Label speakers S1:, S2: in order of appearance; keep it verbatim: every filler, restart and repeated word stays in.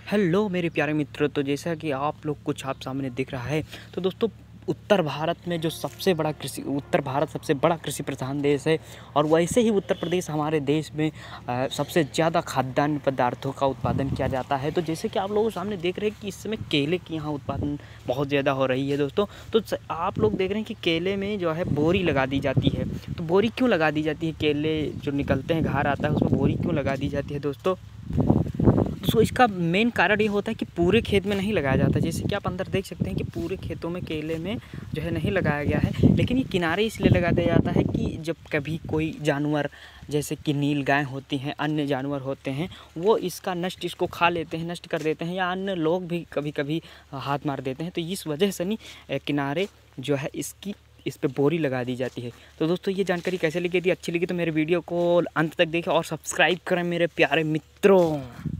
S1: Hello मेरे प्यारे मित्र। तो जैसा कि आप लोग कुछ आप सामने दिख रहा है, तो दोस्तों उत्तर भारत में जो सबसे बड़ा कृषि उत्तर भारत सबसे बड़ा कृषि प्रधान देश है, और वैसे ही उत्तर प्रदेश हमारे देश में आ, सबसे ज़्यादा खाद्यान्न पदार्थों का उत्पादन किया जाता है। तो जैसे कि आप लोग सामने देख रहे हैं कि इस समय केले की यहाँ उत्पादन बहुत ज़्यादा हो रही है दोस्तों। तो आप लोग देख रहे हैं कि केले में जो है बोरी लगा दी जाती है। तो बोरी क्यों लगा दी जाती है? केले जो निकलते हैं, घर आता है, उसमें बोरी क्यों लगा दी जाती है दोस्तों? तो इसका मेन कारण ये होता है कि पूरे खेत में नहीं लगाया जाता। जैसे कि आप अंदर देख सकते हैं कि पूरे खेतों में केले में जो है नहीं लगाया गया है, लेकिन ये किनारे इसलिए लगा दिया जाता है कि जब कभी कोई जानवर जैसे कि नील गाय होती हैं, अन्य जानवर होते हैं, वो इसका नष्ट इसको खा लेते हैं, नष्ट कर देते हैं, या अन्य लोग भी कभी कभी हाथ मार देते हैं। तो इस वजह से नहीं किनारे जो है इसकी इस पे बोरी लगा दी जाती है। तो दोस्तों ये जानकारी कैसे लगी? यदि अच्छी लगी तो मेरे वीडियो को अंत तक देखें और सब्सक्राइब करें मेरे प्यारे मित्रों।